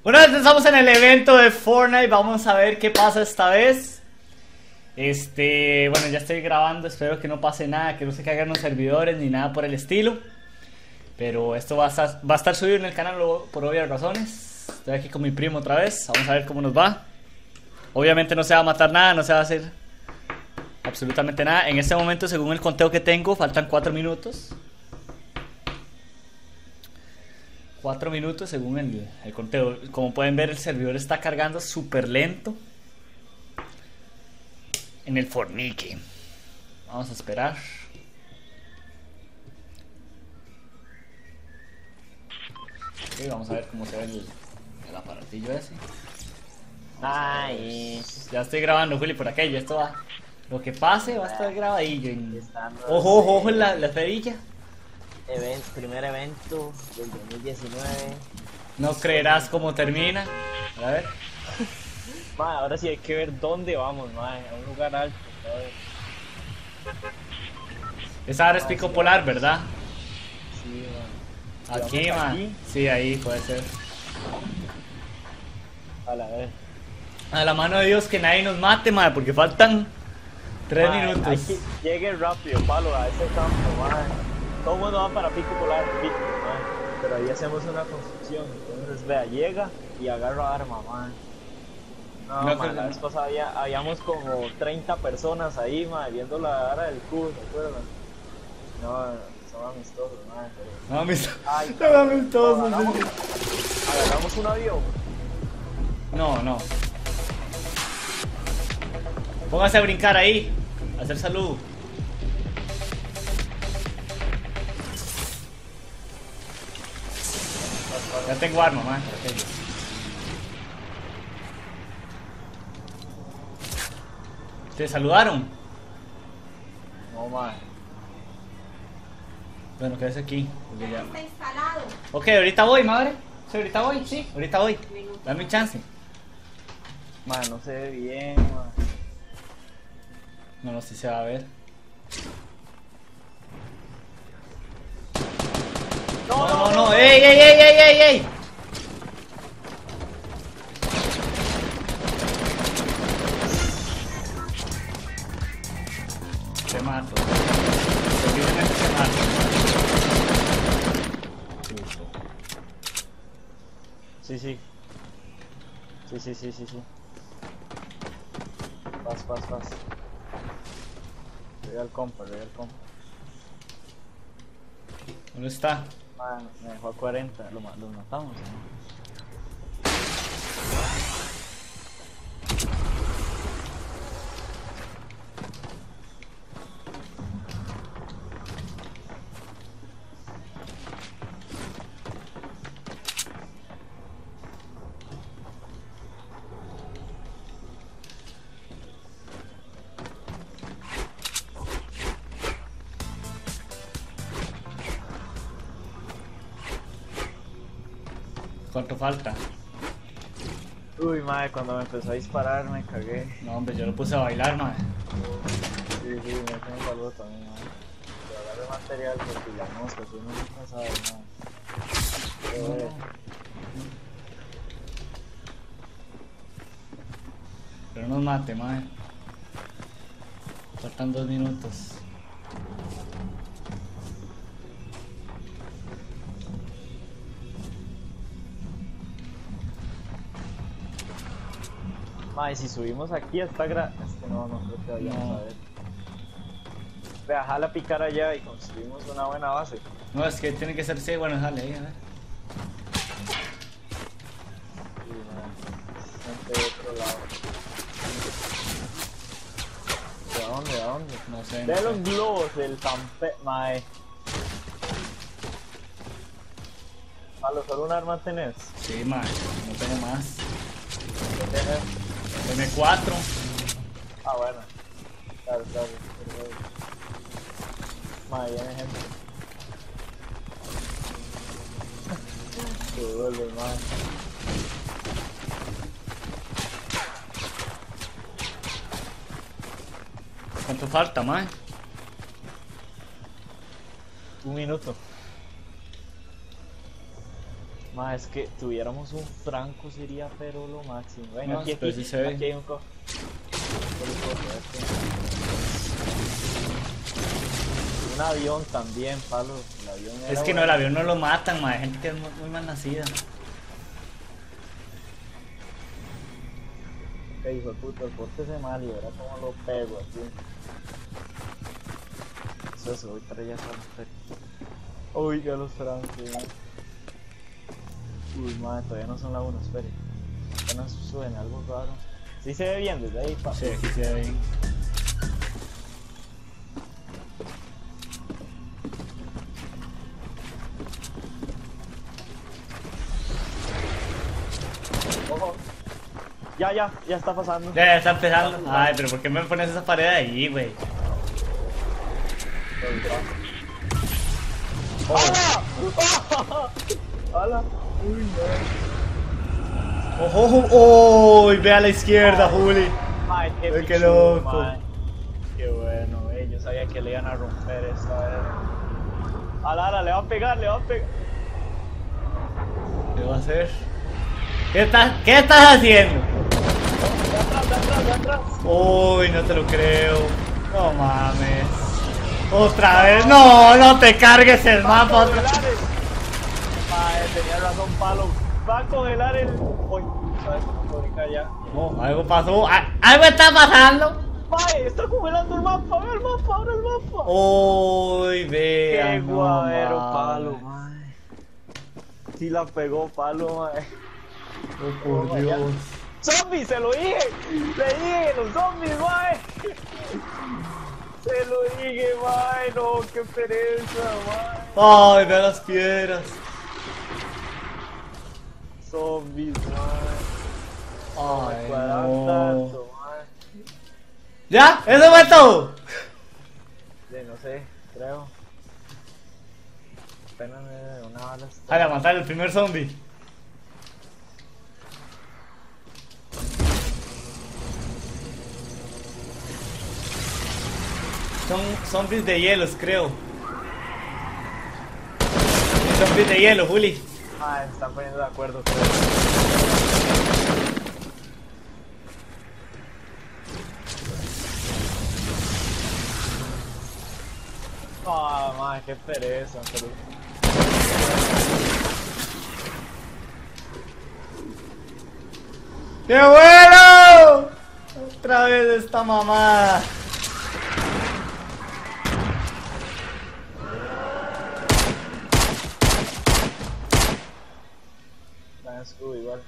Una vez estamos en el evento de Fortnite, vamos a ver qué pasa esta vez. Bueno, ya estoy grabando, espero que no pase nada, que no se caigan los servidores ni nada por el estilo. Pero esto va a estar subido en el canal por obvias razones. Estoy aquí con mi primo otra vez, vamos a ver cómo nos va. Obviamente no se va a matar nada, no se va a hacer absolutamente nada. En este momento, según el conteo que tengo, faltan 4 minutos. 4 minutos según el conteo. Como pueden ver, el servidor está cargando súper lento en el fornique. Vamos a esperar. Ok, vamos a ver cómo se ve el aparatillo ese. Nice. Ya estoy grabando, Juli, por aquello. Esto va. Lo que pase va a estar grabadillo. Ojo, ojo en la cerilla. Primer evento del 2019. No creerás cómo termina. A ver. Madre, ahora sí hay que ver dónde vamos, madre. A un lugar alto. Esa ahora es Pico Polar, ¿verdad? Sí, man. Aquí, man. Sí, ahí puede ser. A ver. A la mano de Dios que nadie nos mate, madre, porque faltan 3 Madre, minutos. hay que llegue rápido, palo, a ese campo, madre. Todo el mundo va para Pico Polar, Pico, madre. Pero ahí hacemos una construcción. Entonces, vea, llega y agarra arma, madre. No, No, man, la vez pasada habíamos como 30 personas ahí, madre, viendo la ara del cubo, ¿se acuerdan? No, son amistosos, madre, pero... No, mis. Ay, No, amistosos. agarramos un avión. No, no. Póngase a brincar ahí. A hacer salud. Ya tengo arma, man. Perfecto. ¿Te saludaron? No, madre. Bueno, quédese aquí. Porque ya... Está instalado. Ok, ahorita voy, madre. Sí, ahorita voy, sí, ahorita voy. Dame un chance. Madre, no se ve bien, madre. No, no sé si se va a ver. No, no, no. ¡Ey, ey, ey, ey, ey, ey! Te mato. Posiblemente te mato. Justo. Sí, sí. Sí. Paz. Le doy al compa. ¿Dónde está? Madre, me dejó a 40. Lo matamos, ¿no? ¿Cuánto falta? Uy, madre, cuando me empezó a disparar me cagué. No, hombre, yo lo puse a bailar, madre. Sí, me hice un saludo también, madre. Pero agarré material porque las moscas, uno nunca sabe, madre. Pero no nos mate, madre. Faltan 2 minutos. Madre, si subimos aquí hasta no creo que vayamos No. a ver. Vea, jala picar allá y construimos una buena base. No, es que tiene que ser C. Bueno, dale ahí, a ver. Sí, madre. Gente de otro lado. ¿De dónde? No sé. De No los sé. globos del campe... Mae. Palo, ¿solo un arma tenés? Sí, madre. No tengo más. ¿Qué tenés? M4. Ah, bueno. Claro. Mae, viene gente. Se vuelve, mae. ¿Cuánto falta, madre? 1 minuto. Ma, es que tuviéramos un Franco sería pero lo máximo. Venga, No, aquí, pero sí se ve. aquí hay un un avión también, palo. El avión Es era que no, el bueno. avión no lo matan, ma. Hay gente que es muy mal nacida. Que hijo de puta, pórtese mal y verá cómo lo pego aquí. Eso, voy para allá para los perros. Oiga los francos, man. Uy, madre, todavía no son las 1, espere. Apenas suben algo raro. Sí se ve bien desde ahí, pa. Sí, aquí se ve bien. Ojo. Ya está pasando. Ya está empezando. Ay, pero ¿por qué me pones esa pared ahí, güey? ¡Hola! ¡Hola! Uy, no. ¡Ojo, ojo! ¡Uy! Ve a la izquierda, Juli. Ay, qué Ay, qué pichudo, loco. mae. Qué bueno, yo sabía que le iban a romper esta vez. Ala, le va a pegar, le va a pegar. ¿Qué va a hacer? ¿Qué estás haciendo? De atrás. Uy, no te lo creo. No mames. Otra vez. No, no te cargues el Va a mapa otra congelar el... Mae, tenía razón, palo. Va a congelar el... Uy, ¿sabes cómo publicar ya? No, algo pasó. Algo está pasando. Mae, está congelando el mapa, ve el mapa, abre el mapa. Uy, vea. Qué no guadero, mames. palo, mae. Sí la pegó, palo, mae. Oh, por Dios. ¡Zombies! ¡Se lo dije! ¡Le dije! ¡Los zombies, mae! ¡Se lo dije, mae! ¡No! ¡Qué pereza, mae! Ay, vea las piedras. ¡Zombies, mae! Ay, Cuadran no. tanto, mae. ¿Ya? ¿Eso fue todo? No sé, creo. Apenas una bala está. Vale, a matar el primer zombie. Son zombies de hielos, creo. Zombies de hielo, Juli. Ah, se están poniendo de acuerdo, creo. Ah, mae, qué pereza, pero... ¡Qué bueno! Otra vez esta mamada. Dan escudo igual.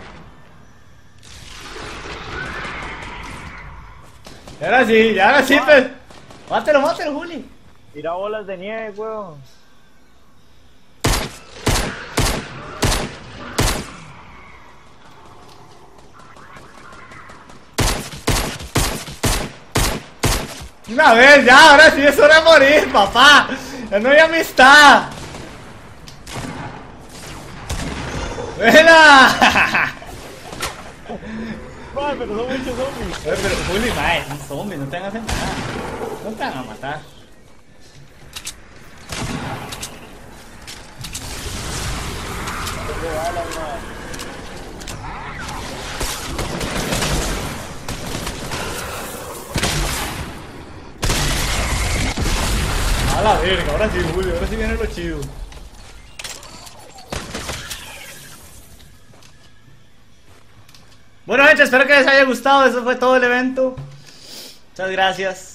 Y ahora sí, pues. Mátelo, Juli. Tira bolas de nieve, weón. Una vez, ya, ahora sí es hora de morir, papá. Ya no hay amistad. ¡Buena! Mae, pero son muchos zombies. Pero Juli, mae, son zombies, no te van a hacer nada. No te van a matar. Tengo balas, mae. A la verga, ahora sí, Juli, ahora sí viene lo chido. Bueno, gente, espero que les haya gustado. Eso fue todo el evento. Muchas gracias.